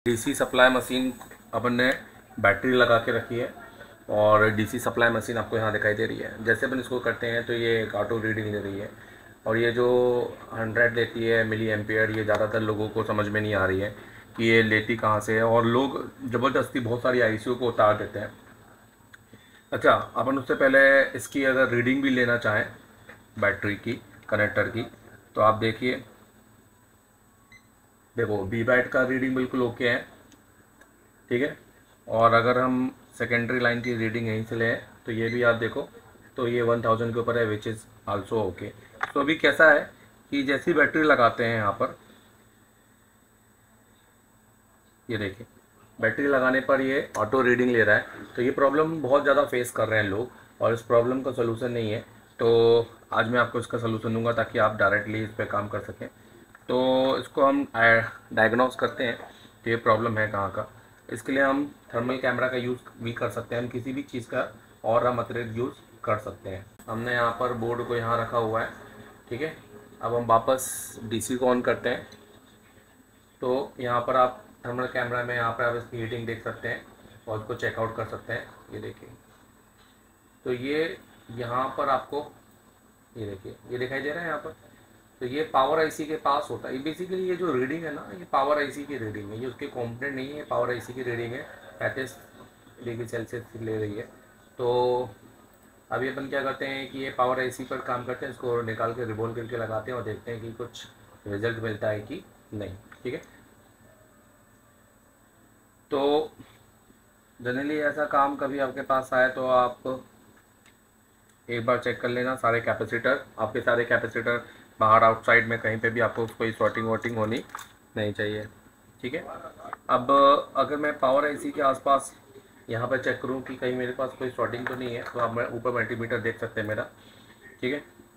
DC supply machine अपन ने battery लगा के रखी है और डीसी सप्लाई मशीन आपको यहाँ दिखाई दे रही है। जैसे अपन इसको करते हैं तो ये एक ऑटो रीडिंग ले रही है और ये जो 100 लेती है मिली एम्पियर, ये ज़्यादातर लोगों को समझ में नहीं आ रही है कि ये लेती कहाँ से है और लोग ज़बरदस्ती बहुत सारी आईसीयू को उतार देते हैं। अच्छा, अपन उससे पहले इसकी अगर रीडिंग भी लेना चाहें बैटरी की कनेक्टर की तो आप देखिए, देखो बी बैट का रीडिंग बिल्कुल ओके है, ठीक है। और अगर हम सेकेंडरी लाइन की रीडिंग यहीं से लें तो ये भी आप देखो तो ये 1000 के ऊपर है, विच इज़ आल्सो ओके। तो अभी कैसा है कि जैसी बैटरी लगाते हैं यहाँ पर, ये देखिए बैटरी लगाने पर ये ऑटो रीडिंग ले रहा है। तो ये प्रॉब्लम बहुत ज़्यादा फेस कर रहे हैं लोग और इस प्रॉब्लम का सोल्यूशन नहीं है। तो आज मैं आपको इसका सोल्यूशन दूंगा ताकि आप डायरेक्टली इस पर काम कर सकें। तो इसको हम डायग्नोस करते हैं तो ये प्रॉब्लम है कहाँ का। इसके लिए हम थर्मल कैमरा का यूज़ भी कर सकते हैं, हम किसी भी चीज़ का और हम अतिरिक्त यूज़ कर सकते हैं। हमने यहाँ पर बोर्ड को यहाँ रखा हुआ है, ठीक है। अब हम वापस डीसी को ऑन करते हैं तो यहाँ पर आप थर्मल कैमरा में यहाँ पर आप इसकी हीटिंग देख सकते हैं और उसको चेकआउट कर सकते हैं। ये देखिए, तो ये यहाँ पर आपको ये देखिए ये दिखाई दे रहा है यहाँ पर। तो ये पावर आईसी के पास होता है। ये बेसिकली ये जो रीडिंग है ना, ये पावर आईसी की रीडिंग है, ये उसके कॉम्पोनेंट नहीं है, पावर आईसी की रीडिंग है। 35 डिग्री सेल्सियस ले रही है। तो अभी अपन क्या करते हैं कि ये पावर आईसी पर काम करते हैं, इसको निकाल के रिबॉल करके लगाते हैं और देखते हैं कि कुछ रिजल्ट मिलता है कि नहीं, ठीक है। तो जनरली ऐसा काम कभी आपके पास आए तो आप एक बार चेक कर लेना सारे कैपेसिटर, आपके सारे कैपेसिटर बाहर आउटसाइड में कहीं पे भी आपको कोई शॉर्टिंग वॉटिंग होनी नहीं चाहिए, ठीक है। अब अगर मैं पावर आईसी के आसपास यहाँ पर चेक करूँ कि कहीं मेरे पास कोई शॉर्टिंग तो नहीं है, तो आप ऊपर मल्टीमीटर देख सकते हैं मेरा, ठीक है।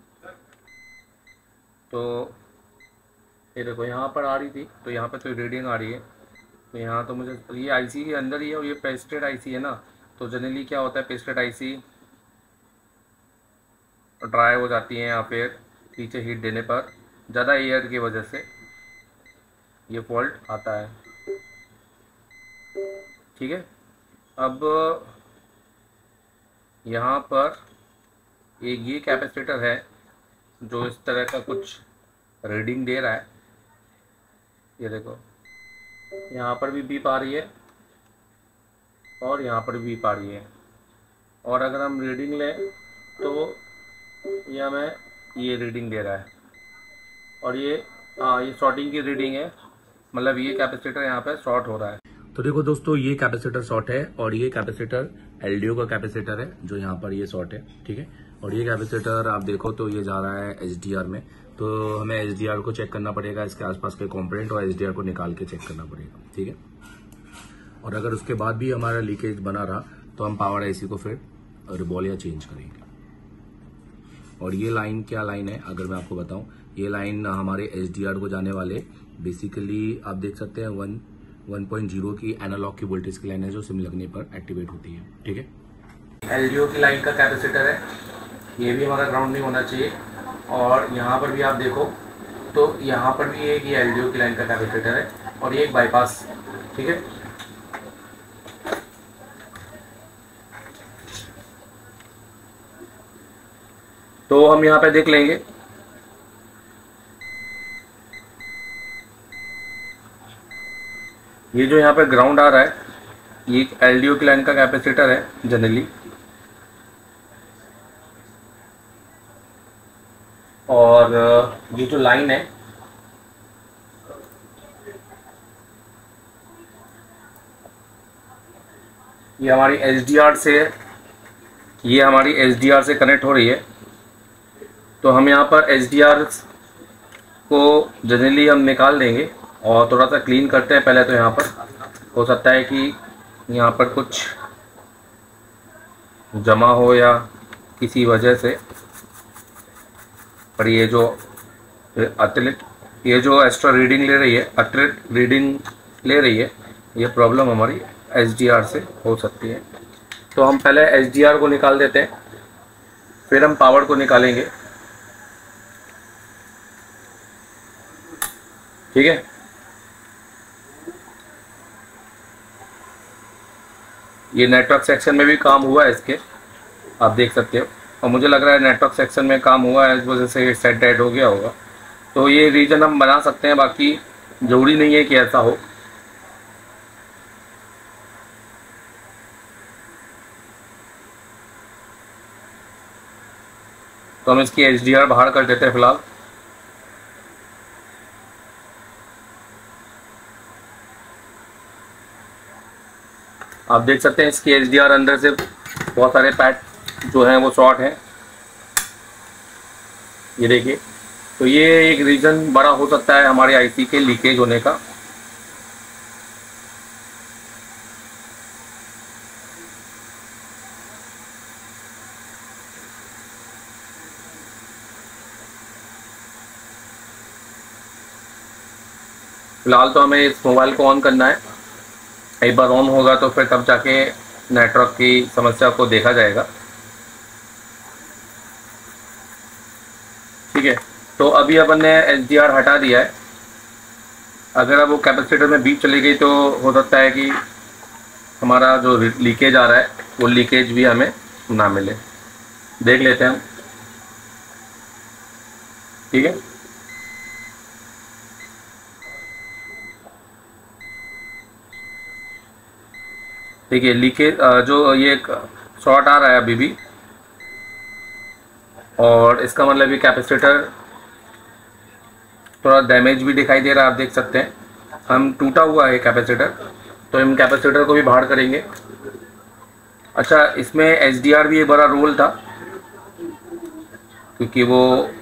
तो ये देखो यहाँ पर आ रही थी तो यहाँ पर तो रीडिंग आ रही है। तो यहाँ तो मुझे ये आईसी के अंदर ही है और ये पेस्टेड आईसी है ना। तो जनरली क्या होता है, पेस्टेड आईसी ड्राई हो जाती हैं या फिर पीछे हीट देने पर ज़्यादा एयर की वजह से ये फॉल्ट आता है, ठीक है। अब यहाँ पर एक ये कैपेसिटर है जो इस तरह का कुछ रीडिंग दे रहा है। ये देखो यहाँ पर भी बीप आ रही है और यहाँ पर भी बीप आ रही है। और अगर हम रीडिंग लें तो ये हमें ये रीडिंग दे रहा है और ये ये शॉर्टिंग की रीडिंग है, मतलब ये कैपेसिटर यहाँ पे शॉर्ट हो रहा है। तो देखो दोस्तों, ये कैपेसिटर शॉर्ट है और ये कैपेसिटर एलडीओ का कैपेसिटर है जो यहाँ पर ये शॉर्ट है, ठीक है। और ये कैपेसिटर आप देखो तो ये जा रहा है एचडीआर में। तो हमें एचडीआर को चेक करना पड़ेगा, इसके आसपास के कॉम्पोनेंट और एचडीआर को निकाल के चेक करना पड़ेगा, ठीक है। और अगर उसके बाद भी हमारा लीकेज बना रहा तो हम पावर आईसी को फिर रिबॉल या चेंज करेंगे। और ये लाइन क्या लाइन है अगर मैं आपको बताऊं, ये लाइन हमारे एचडीआर को जाने वाले बेसिकली आप देख सकते हैं 1.0 की एनालॉग की वोल्टेज की लाइन है जो सिम लगने पर एक्टिवेट होती है, ठीक है। एलडीओ की लाइन का कैपेसिटर है, ये भी हमारा ग्राउंड नहीं होना चाहिए। और यहाँ पर भी आप देखो तो यहाँ पर भी एक ये एलडीओ की लाइन का कैपेसिटर है और ये एक बाईपास, ठीक है। तो हम यहाँ पे देख लेंगे, ये जो यहाँ पे ग्राउंड आ रहा है ये एक एलडीओ की लाइन का कैपेसिटर है जनरली। और ये जो लाइन है ये हमारी एचडीआर से कनेक्ट हो रही है। तो हम यहाँ पर एचडीआर को जनरली हम निकाल देंगे और थोड़ा सा क्लीन करते हैं पहले। तो यहाँ पर हो सकता है कि यहाँ पर कुछ जमा हो या किसी वजह से, पर ये जो अतिरिक्त ये जो एक्स्ट्रा रीडिंग ले रही है, अतिरिक्त रीडिंग ले रही है, ये प्रॉब्लम हमारी एचडीआर से हो सकती है। तो हम पहले एचडीआर को निकाल देते हैं, फिर हम पावर को निकालेंगे, ठीक है। ये नेटवर्क सेक्शन में भी काम हुआ है इसके, आप देख सकते हो। और मुझे लग रहा है नेटवर्क सेक्शन में काम हुआ है, इस वजह से ये सेट डेड हो गया होगा। तो ये रीजन हम बना सकते हैं, बाकी ज़रूरी नहीं है कि ऐसा हो। तो हम इसकी HDR बाहर कर देते हैं फिलहाल। आप देख सकते हैं इसकी HDR अंदर से बहुत सारे पैड जो हैं वो शॉर्ट हैं, ये देखिए। तो ये एक रीज़न बड़ा हो सकता है हमारे आईसी के लीकेज होने का। फिलहाल तो हमें इस मोबाइल को ऑन करना है, एक बार ऑन होगा तो फिर तब जाके नेटवर्क की समस्या को देखा जाएगा। ठीक है, तो अभी अपन ने HDR हटा दिया है। अगर अब वो कैपेसिटर में बीप चली गई तो हो सकता है कि हमारा जो लीकेज आ रहा है वो लीकेज भी हमें ना मिले। देख लेते हैं हम। ठीक है, देखिए लीकेज जो ये शॉर्ट आ रहा है अभी भी, और इसका मतलब ये कैपेसिटर थोड़ा डैमेज भी दिखाई दे रहा है, आप देख सकते हैं। हम टूटा हुआ है कैपेसिटर, तो हम कैपेसिटर को भी बाहर करेंगे। अच्छा, इसमें HDR भी एक बड़ा रोल था, क्योंकि वो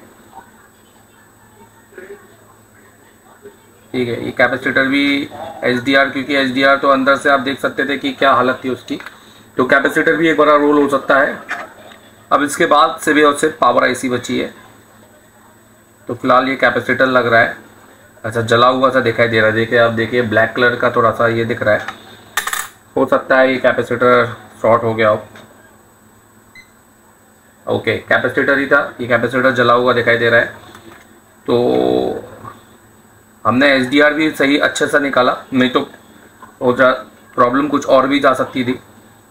ठीक है, ये कैपेसिटर भी HDR, क्योंकि HDR तो अंदर से आप देख सकते थे कि क्या हालत थी उसकी, तो कैपेसिटर भी एक बड़ा रोल हो सकता है। अब इसके बाद से भी और सिर्फ पावर IC बची है, तो फिलहाल ये कैपेसिटर लग रहा है। अच्छा, जला हुआ सा दिखाई दे रहा है, देखिए आप देखिए ब्लैक कलर का थोड़ा सा ये दिख रहा है, हो सकता है ये कैपेसिटर शॉर्ट हो गया हो। ओके, कैपेसिटर ही था, ये कैपेसिटर जला हुआ दिखाई दे रहा है। तो हमने HDR भी सही अच्छे से निकाला, नहीं तो प्रॉब्लम कुछ और भी जा सकती थी।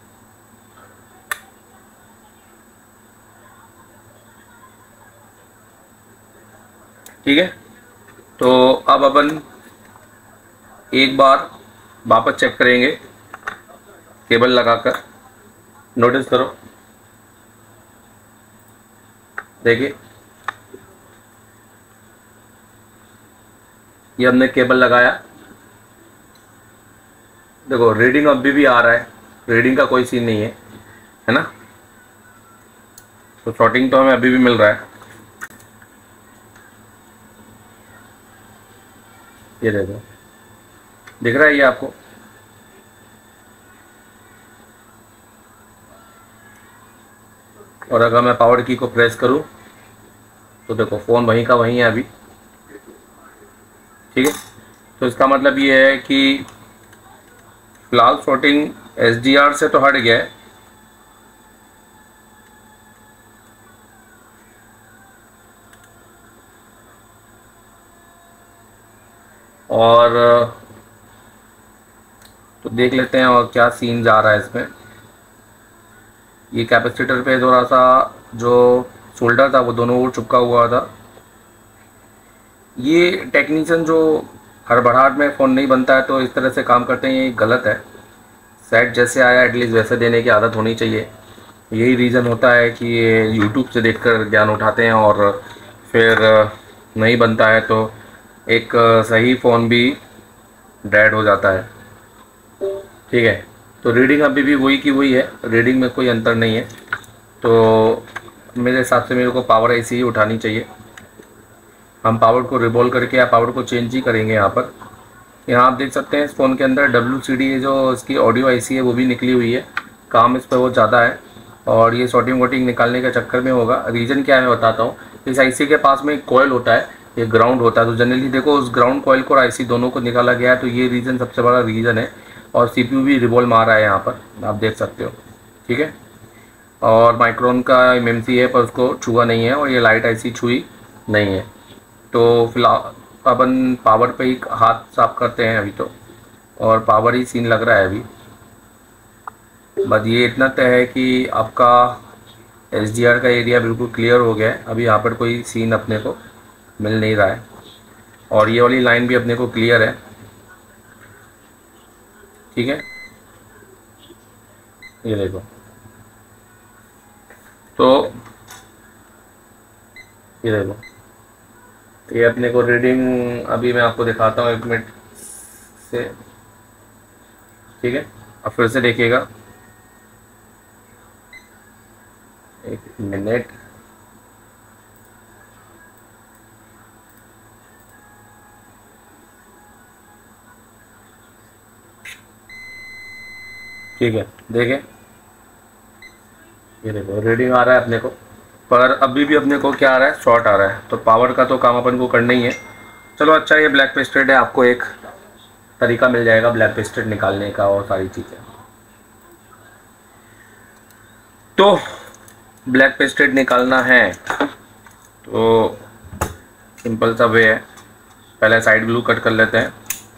ठीक है, तो अब अपन एक बार वापस चेक करेंगे केबल लगाकर। नोटिस करो, देखिए ये हमने केबल लगाया, देखो रीडिंग अभी भी आ रहा है, रीडिंग का कोई सीन नहीं है, है ना। तो शॉर्टिंग तो हमें अभी भी मिल रहा है, ये देखो दिख रहा है ये आपको। और अगर मैं पावर की को प्रेस करूं तो देखो फ़ोन वहीं का वहीं है अभी। ठीक है, तो इसका मतलब ये है कि फिलहाल शॉर्टिंग HDR से तो हट गया है, और तो देख लेते हैं और क्या सीन जा रहा है इसमें। ये कैपेसिटर पे थोड़ा सा जो शोल्डर था वो दोनों ओर चिपका हुआ था। ये टेक्नीशियन जो हड़बड़ाहट में फ़ोन नहीं बनता है तो इस तरह से काम करते हैं, ये गलत है। सेट जैसे आया एटलीस्ट वैसे देने की आदत होनी चाहिए। यही रीज़न होता है कि ये यूट्यूब से देखकर ज्ञान उठाते हैं और फिर नहीं बनता है तो एक सही फ़ोन भी डेड हो जाता है। ठीक है, तो रीडिंग अभी भी वही की वही है, रीडिंग में कोई अंतर नहीं है। तो मेरे हिसाब से मेरे को पावर IC ही उठानी चाहिए। हम पावर को रिवॉल्व करके या पावर को चेंज ही करेंगे। यहाँ आप देख सकते हैं इस फ़ोन के अंदर WCD जो इसकी ऑडियो IC है वो भी निकली हुई है, काम इस पर बहुत ज़्यादा है और ये शॉर्टिंग वोटिंग निकालने के चक्कर में होगा। रीज़न क्या है बताता हूँ। इस IC के पास में एक कॉयल होता है, ये ग्राउंड होता है, तो जनरली देखो उस ग्राउंड कॉयल को और IC दोनों को निकाला गया है, तो ये रीज़न सबसे बड़ा रीज़न है। और CPU भी रिवॉल्व मार रहा है यहाँ पर, आप देख सकते हो। ठीक है, और माइक्रोन का MMC है पर उसको छुआ नहीं है और ये लाइट IC छुई नहीं है। तो फिलहाल अपन पावर पे ही हाथ साफ करते हैं अभी तो, और पावर ही सीन लग रहा है अभी। बस ये इतना तय है कि आपका SDR का एरिया बिल्कुल क्लियर हो गया है। अभी यहाँ पर कोई सीन अपने को मिल नहीं रहा है और ये वाली लाइन भी अपने को क्लियर है। ठीक है, ये देखो। तो ये देखो, ये अपने को रीडिंग अभी मैं आपको दिखाता हूँ 1 मिनट से। ठीक है, अब फिर से देखिएगा 1 मिनट। ठीक है, देखें, ये देखो रीडिंग आ रहा है अपने को, पर अभी भी अपने को क्या आ रहा है, शॉर्ट आ रहा है। तो पावर का तो काम अपन को करना ही है। चलो अच्छा, ये ब्लैक पेस्टेड है, आपको एक तरीका मिल जाएगा ब्लैक पेस्टेड निकालने का और सारी चीज़ें। तो ब्लैक पेस्टेड निकालना है तो सिंपल सा वे है, पहले साइड ब्लू कट कर लेते हैं।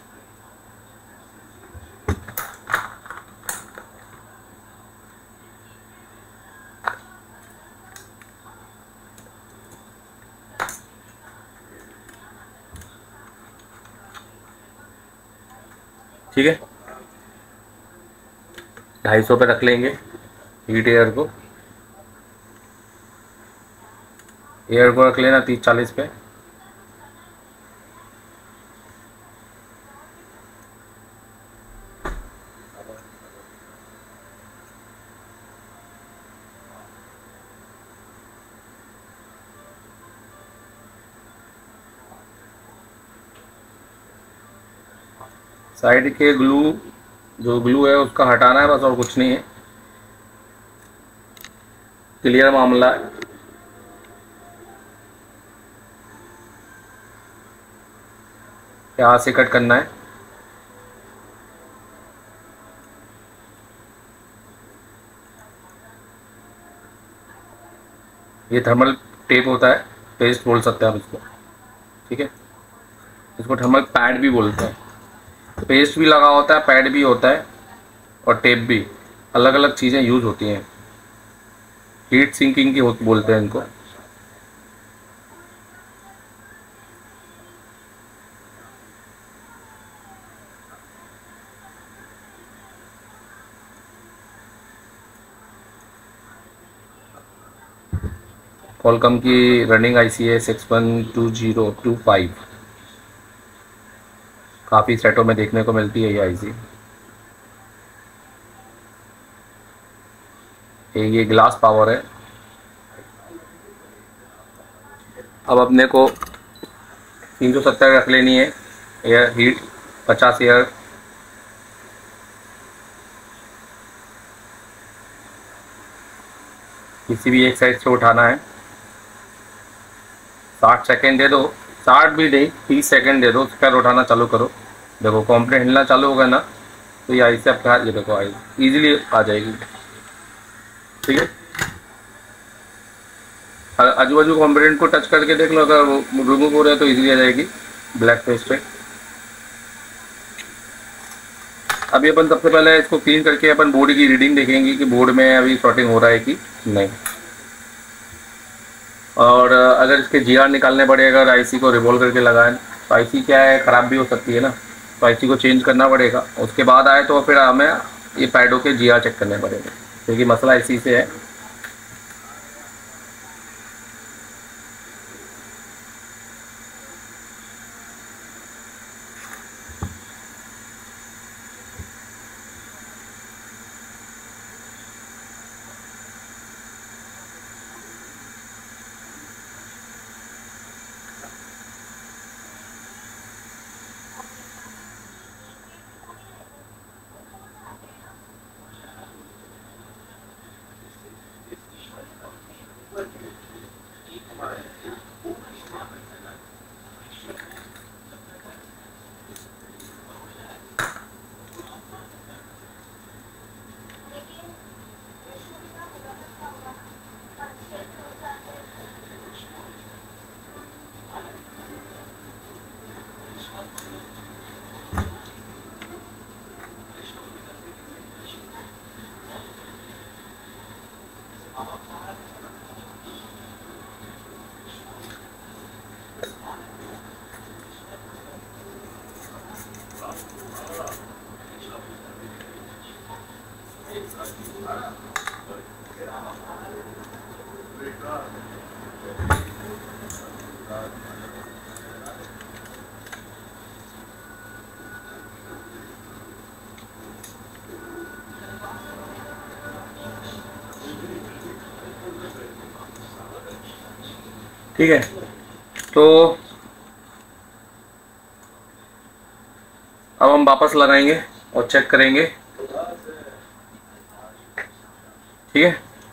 ठीक है, 250 पे रख लेंगे हीट एयर को रख लेना 30-40 पे। साइड के ग्लू, जो ग्लू है उसका हटाना है बस, और कुछ नहीं है। क्लियर मामला है। यहाँ से कट करना है। ये थर्मल टेप होता है, पेस्ट बोल सकते हैं आप इसको। ठीक है, इसको थर्मल पैड भी बोलते हैं। पेस्ट भी लगा होता है, पैड भी होता है और टेप भी, अलग अलग चीज़ें यूज़ होती हैं। हीट सिंकिंग की बोलते हैं इनको। कॉलकम की रनिंग IC है 612025। काफ़ी सेटों में देखने को मिलती है ये IC। ये ग्लास पावर है। अब अपने को 370 रख लेनी है एयर हीट, 50 एयर। किसी भी एक साइड से उठाना है। 60 सेकेंड दे दो, 60 भी नहीं 30 सेकेंड दे दो, फिर उठाना चालू करो। देखो कॉम्पोनेंट हिलना चालू होगा ना, तो ये ऐसे आपके हाथ, ये देखो आई ईजिली आ जाएगी। ठीक है, आजू बाजू कॉम्पोनेंट को टच करके देख लो, अगर वो रिमूव हो रहा है तो ईजिली आ जाएगी ब्लैक पेस्ट पे। अभी अपन सबसे पहले इसको क्लीन करके अपन बोर्ड की रीडिंग देखेंगे कि बोर्ड में अभी शॉर्टिंग हो रहा है कि नहीं। और अगर इसके GR निकालने पड़े, अगर IC को रिवॉल्व करके लगाएं तो IC क्या है, ख़राब भी हो सकती है ना, तो IC को चेंज करना पड़ेगा। उसके बाद आए तो फिर हमें ये पैडों के GR चेक करने पड़ेंगे, क्योंकि मसला IC से है। ठीक है, तो अब हम वापस लगाएंगे और चेक करेंगे। ठीक है,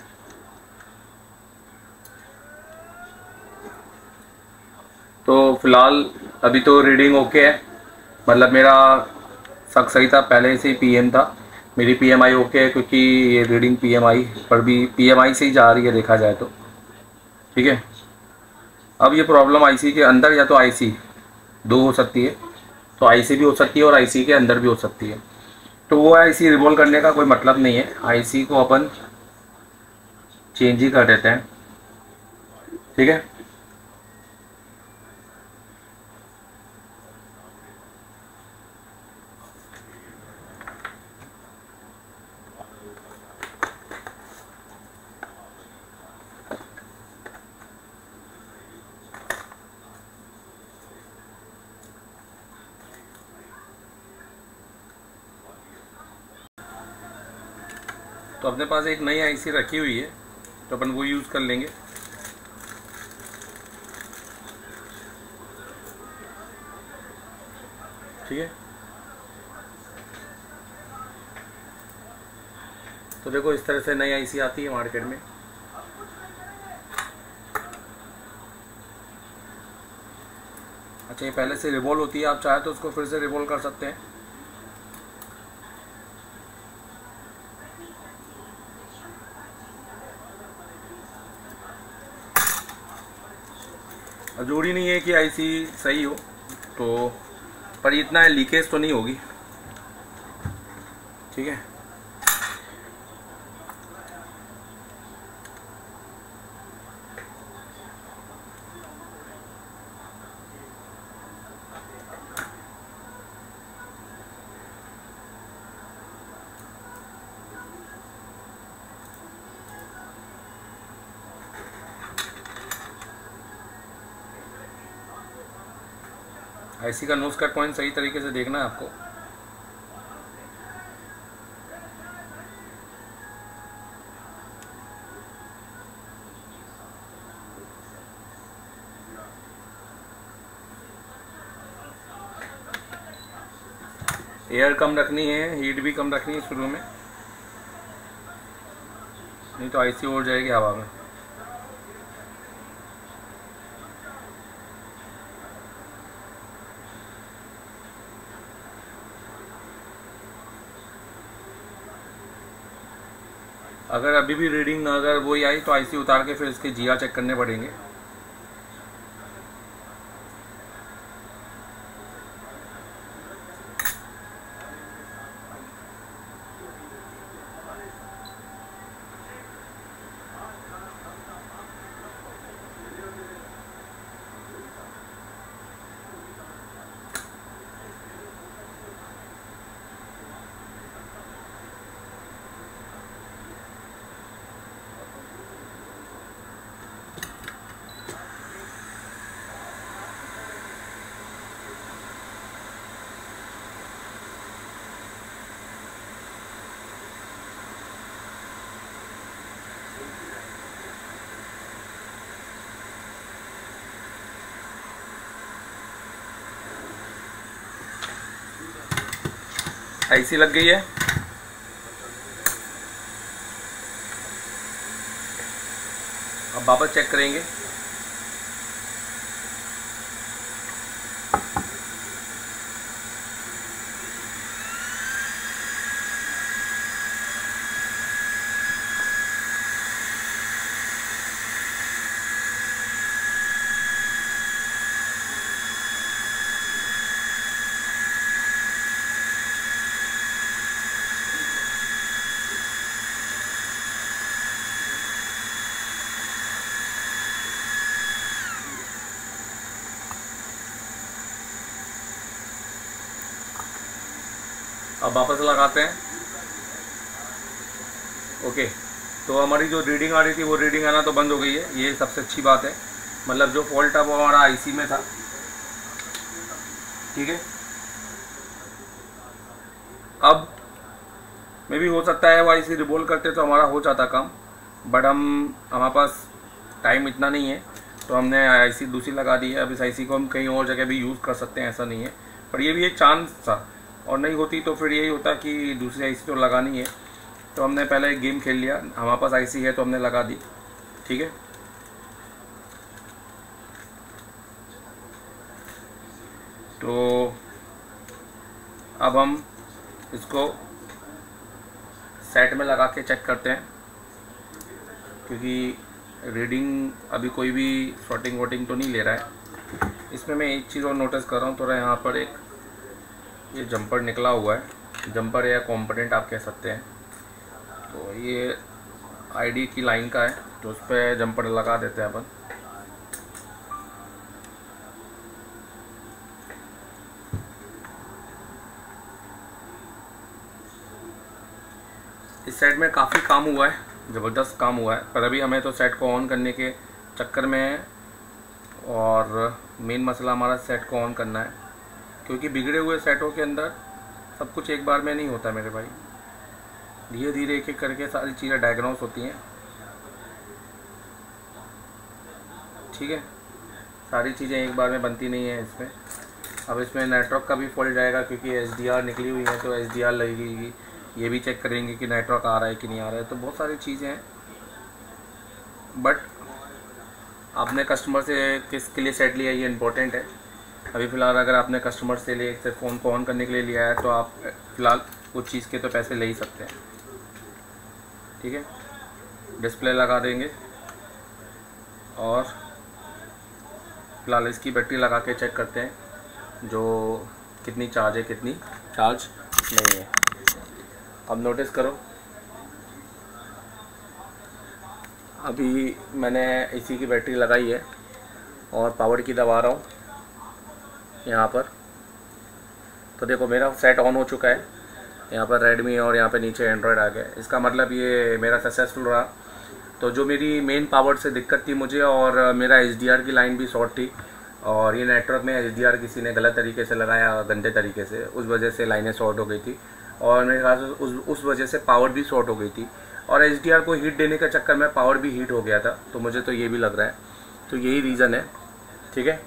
तो फिलहाल अभी तो रीडिंग ओके है, मतलब मेरा शक सही था, पहले से ही पीएम था, मेरी पीएमआई ओके है, क्योंकि ये रीडिंग पीएमआई पर भी पीएमआई से ही जा रही है देखा जाए तो। ठीक है, अब ये प्रॉब्लम आईसी के अंदर या तो आईसी दो हो सकती है, तो आईसी भी हो सकती है और आईसी के अंदर भी हो सकती है। तो वो आईसी रिवॉल्व करने का कोई मतलब नहीं है, आईसी को अपन चेंज ही कर देते हैं। ठीक है, तो अपने पास एक नई आईसी रखी हुई है, तो अपन वो यूज़ कर लेंगे। ठीक है, तो देखो इस तरह से नई आईसी आती है मार्केट में। अच्छा, ये पहले से रिवॉल्व होती है, आप चाहे तो उसको फिर से रिवॉल्व कर सकते हैं। जरूरी नहीं है कि आईसी सही हो, तो पर इतना लीकेज तो नहीं होगी। ठीक है, आईसी का नोज कट पॉइंट सही तरीके से देखना है आपको। एयर कम रखनी है, हीट भी कम रखनी है शुरू में, नहीं तो आईसी उड़ जाएगी हवा में। अगर अभी भी रीडिंग अगर वही आई तो आईसी उतार के फिर इसके जीआर चेक करने पड़ेंगे। आईसी लग गई है। अब वापस चेक करेंगे। अब वापस लगाते हैं। ओके, तो हमारी जो रीडिंग आ रही थी वो रीडिंग आना तो बंद हो गई है, ये सबसे अच्छी बात है। मतलब जो फॉल्ट था वो हमारा आईसी में था, ठीक है। अब में भी हो सकता है वो आईसी रिवोल्व करते तो हमारा हो जाता काम, बट हमारे पास टाइम इतना नहीं है, तो हमने आईसी दूसरी लगा दी है। अब इस आईसी को हम कहीं और जगह भी यूज़ कर सकते हैं, ऐसा नहीं है, पर ये भी एक चांस था, और नहीं होती तो फिर यही होता कि दूसरी आईसी तो लगानी है। तो हमने पहले एक गेम खेल लिया, हमारे पास आईसी है तो हमने लगा दी, ठीक है। तो अब हम इसको सेट में लगा के चेक करते हैं, क्योंकि रीडिंग अभी कोई भी शॉटिंग वोटिंग तो नहीं ले रहा है। इसमें मैं एक चीज़ और नोटिस कर रहा हूँ, थोड़ा यहाँ पर एक ये जंपर निकला हुआ है, जंपर या कंपोनेंट आप कह सकते हैं। तो ये आईडी की लाइन का है, तो उस पर जंपर लगा देते हैं अपन। इस सेट में काफ़ी काम हुआ है, ज़बरदस्त काम हुआ है, पर अभी हमें तो सेट को ऑन करने के चक्कर में है, और मेन मसला हमारा सेट को ऑन करना है, क्योंकि बिगड़े हुए सेटों के अंदर सब कुछ एक बार में नहीं होता मेरे भाई, धीरे धीरे एक एक करके सारी चीज़ें डायग्नोस होती हैं, ठीक है। सारी चीज़ें एक बार में बनती नहीं है इसमें। अब इसमें नेटवर्क का भी फॉल्ट जाएगा, क्योंकि एसडीआर निकली हुई है, तो एसडीआर लगेगी, ये भी चेक करेंगे कि नेटवर्क आ रहा है कि नहीं आ रहा है। तो बहुत सारी चीज़ें हैं, बट आपने कस्टमर से किसके लिए सेट लिया ये इम्पोर्टेंट है। अभी फ़िलहाल अगर आपने कस्टमर से लिए सिर्फ फ़ोन को ऑन करने के लिए लिया है, तो आप फ़िलहाल उस चीज़ के तो पैसे ले ही सकते हैं, ठीक है। डिस्प्ले लगा देंगे, और फ़िलहाल इसकी बैटरी लगा के चेक करते हैं जो कितनी चार्ज है, कितनी चार्ज नहीं है। अब नोटिस करो, अभी मैंने इसी की बैटरी लगाई है और पावर की दबा रहा हूँ यहाँ पर, तो देखो मेरा सेट ऑन हो चुका है। यहाँ पर रेडमी और यहाँ पे नीचे एंड्रॉयड आ गया, इसका मतलब ये मेरा सक्सेसफुल रहा। तो जो मेरी मेन पावर से दिक्कत थी मुझे, और मेरा एचडीआर की लाइन भी शॉर्ट थी, और ये नेटवर्क में एचडीआर किसी ने गलत तरीके से लगाया, गंदे तरीके से, उस वजह से लाइनें शॉर्ट हो गई थी, और मेरे ख्याल से उस वजह से पावर भी शॉर्ट हो गई थी, और एचडीआर को हीट देने के चक्कर में पावर भी हीट हो गया था। तो मुझे तो ये भी लग रहा है, तो यही रीज़न है, ठीक है।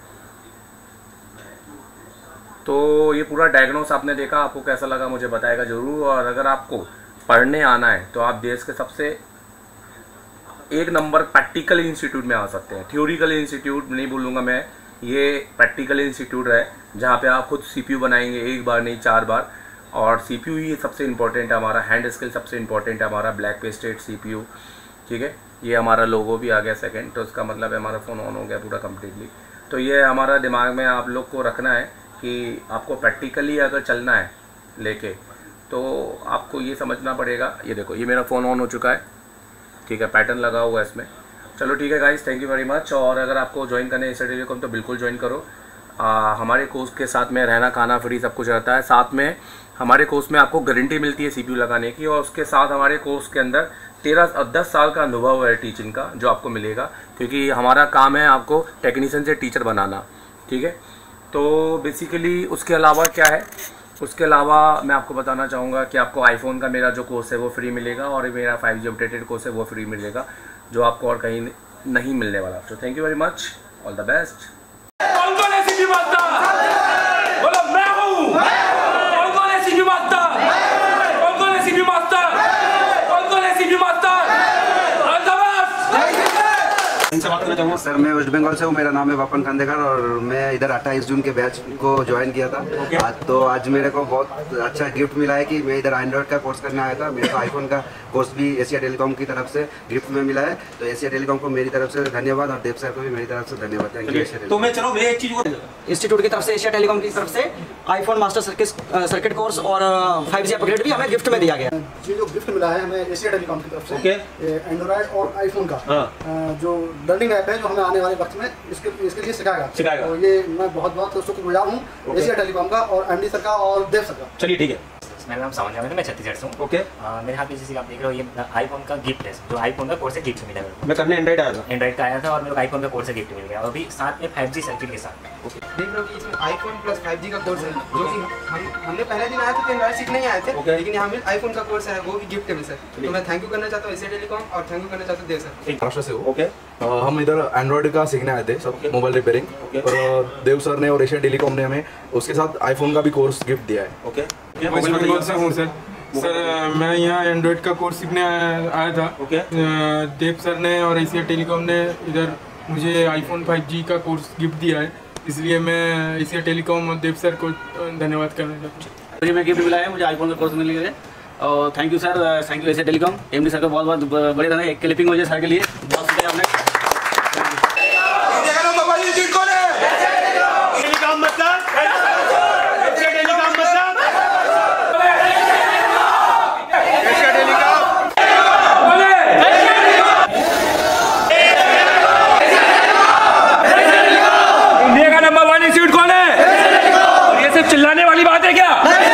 तो ये पूरा डायग्नोस आपने देखा, आपको कैसा लगा मुझे बताएगा ज़रूर। और अगर आपको पढ़ने आना है तो आप देश के सबसे एक नंबर प्रैक्टिकल इंस्टीट्यूट में आ सकते हैं। थ्योरिकल इंस्टीट्यूट नहीं बोलूँगा मैं, ये प्रैक्टिकल इंस्टीट्यूट है, जहाँ पे आप खुद सीपीयू बनाएंगे, एक बार नहीं 4 बार। और सीपीयू ही सबसे इम्पोर्टेंट है हमारा, हैंड स्किल सबसे इम्पोर्टेंट है हमारा, ब्लैक पेस्टेड सीपीयू, ठीक है। ये हमारा लोगो भी आ गया सेकंड, तो इसका मतलब है हमारा फ़ोन ऑन हो गया पूरा कम्प्लीटली। तो ये हमारा दिमाग में आप लोग को रखना है कि आपको प्रैक्टिकली अगर चलना है लेके, तो आपको ये समझना पड़ेगा। ये देखो, ये मेरा फ़ोन ऑन हो चुका है, ठीक है, पैटर्न लगा हुआ है इसमें। चलो ठीक है guys, thank you very much. और अगर आपको ज्वाइन करना है एशिया टेलीकॉम तो बिल्कुल ज्वाइन करो। हमारे कोर्स के साथ में रहना खाना फ्री सब कुछ रहता है। साथ में हमारे कोर्स में आपको गारंटी मिलती है सीपीयू लगाने की, और उसके साथ हमारे कोर्स के अंदर 10 साल का अनुभव है टीचिंग का जो आपको मिलेगा, क्योंकि हमारा काम है आपको टेक्नीशियन से टीचर बनाना, ठीक है। तो बेसिकली उसके अलावा क्या है, उसके अलावा मैं आपको बताना चाहूँगा कि आपको आईफोन का मेरा जो कोर्स है वो फ्री मिलेगा, और मेरा 5G अपडेटेड कोर्स है वो फ्री मिलेगा, जो आपको और कहीं नहीं मिलने वाला। तो thank you very much, all the best. Sir मैं वेस्ट बंगाल से हूँ, मेरा नाम है वापन खानदेकर, और मैं इधर 28 जून के बैच को ज्वाइन किया था। तो आज मेरे को बहुत अच्छा गिफ्ट मिला है कि मैं इधर एंड्रॉइड का कोर्स करने आया था। मेरे को आईफोन का कोर्स भी एशिया टेलीकॉम की तरफ से गिफ्ट में मिला है। तो एशिया टेलीकॉम को मेरी तरफ से धन्यवाद, और देव सर को भी मेरी तरफ से धन्यवाद। Thank you. तो मैं चलो मैं एक चीज इंस्टीट्यूट की तरफ से, एशिया टेलीकॉम की तरफ से आईफोन मास्टर सर्किट कोर्स और 5G अपग्रेड भी हमें गिफ्ट में दिया गया। ये जो गिफ्ट मिला है हमें एशिया टेलीकॉम की तरफ से, एंड्रॉइड और आईफोन का जो लर्निंग ऐप है, जो हमें आने वाले वक्त में इसके लिए सिखाएगा। तो ये मैं बहुत शुक्रगुजार हूँ एशिया टेलीकॉम का, और एमडी सर का, और देव सर का। चलिए ठीक है। मेरा नाम सावन जावेद है, मैं छत्तीसगढ़ से हूँ। ओके। मेरे हाथ में जैसे कि आप देख रहे हो ये आईफोन का गिफ्ट है, जो आईफोन का कोर्स है गिफ्ट मिला मेरे मैं करने एंड्रॉइड आया था। को। एंड्रॉइड का आया था और मेरे को आईफोन का कोर्स है गिफ्ट मिल गया, और अभी साथ में 5G सर्किट के साथ। देख रहे हो कि इसमें आईफोन प्लस 5G का कोर्स है, जो कि हमने पहले दिन आए थे तो एंड्रॉइड सीखने ही आए थे, लेकिन यहाँ में आईफोन का कोर्स है, वो भी गिफ्ट है सर। तो मैं थैंक यू करना चाहता हूँ एशिया टेलीकॉम और थैंक यू करना चाहता हूँ देव सर। महाराष्ट्र से हो। ओके। हम इधर एंड्रॉइड का सीखने आए थे, सब मोबाइल रिपेयरिंग, और देव सर ने और एशिया टेलीकॉम ने हमें उसके साथ आईफोन का भी कोर्स गिफ्ट दिया है। ओके। वेस्ट बंगाल से हूँ सर। मैं यहाँ एंड्रॉइड का कोर्स सीखने आया था। ओके। देव सर ने और एशिया टेलीकॉम ने इधर मुझे आईफोन 5G का कोर्स गिफ्ट दिया है, इसलिए मैं एशिया टेलीकॉम और देव सर को धन्यवाद करना चाहता हूँ। मैं गिफ्ट मिला है, मुझे आईफोन का कोर्स मिल गया है, और thank you sir, thank you Asia Telecom MD sir का बहुत बहुत बड़े धन्यवाद। एक क्लिपिंग हो जाए सर के लिए, बहुत शुक्रिया आपने। चिल्लाने वाली बात है क्या?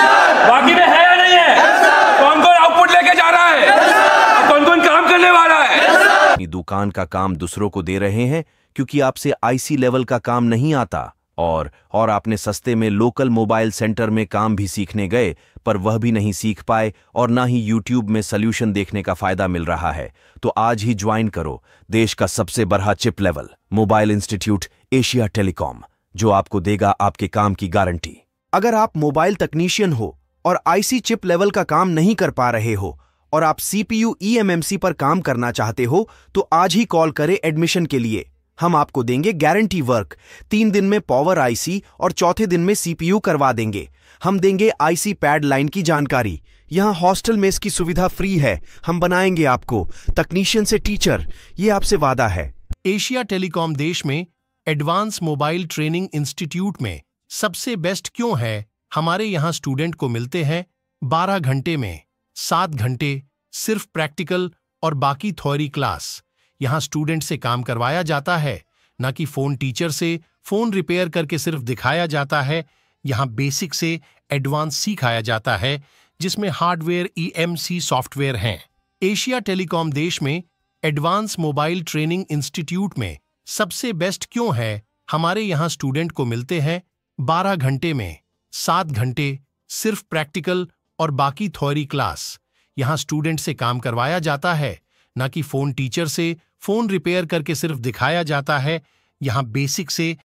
बाकी में है या नहीं है? कौन कौन आउटपुट लेके जा रहा है? कौन कौन काम करने वाला है? अपनी दुकान का काम दूसरों को दे रहे हैं क्योंकि आपसे आईसी लेवल का काम नहीं आता, और आपने सस्ते में लोकल मोबाइल सेंटर में काम भी सीखने गए, पर वह भी नहीं सीख पाए और ना ही यूट्यूब में सॉल्यूशन देखने का फायदा मिल रहा है। तो आज ही ज्वाइन करो देश का सबसे बड़ा chip level mobile institute Asia Telecom, जो आपको देगा आपके काम की गारंटी। अगर आप मोबाइल तकनीशियन हो और आईसी चिप लेवल का काम नहीं कर पा रहे हो और आप सीपीयू ईएमएमसी पर काम करना चाहते हो, तो आज ही कॉल करें एडमिशन के लिए। हम आपको देंगे गारंटी वर्क, 3 दिन में पावर आईसी और चौथे दिन में सीपीयू करवा देंगे। हम देंगे आईसी पैड लाइन की जानकारी। यहाँ हॉस्टल में इसकी सुविधा फ्री है। हम बनाएंगे आपको तकनीशियन से टीचर, ये आपसे वादा है। एशिया टेलीकॉम देश में एडवांस मोबाइल ट्रेनिंग इंस्टीट्यूट में सबसे बेस्ट क्यों है? हमारे यहाँ स्टूडेंट को मिलते हैं 12 घंटे में 7 घंटे सिर्फ प्रैक्टिकल और बाकी थ्योरी क्लास। यहाँ स्टूडेंट से काम करवाया जाता है, न कि फोन टीचर से फोन रिपेयर करके सिर्फ दिखाया जाता है। यहाँ बेसिक से एडवांस सिखाया जाता है, जिसमें हार्डवेयर ईएमसी सॉफ्टवेयर हैं। एशिया टेलीकॉम देश में एडवांस मोबाइल ट्रेनिंग इंस्टीट्यूट में सबसे बेस्ट क्यों है? हमारे यहाँ स्टूडेंट को मिलते हैं 12 घंटे में 7 घंटे सिर्फ प्रैक्टिकल और बाकी थ्योरी क्लास। यहाँ स्टूडेंट से काम करवाया जाता है, न कि फोन टीचर से फोन रिपेयर करके सिर्फ दिखाया जाता है। यहाँ बेसिक से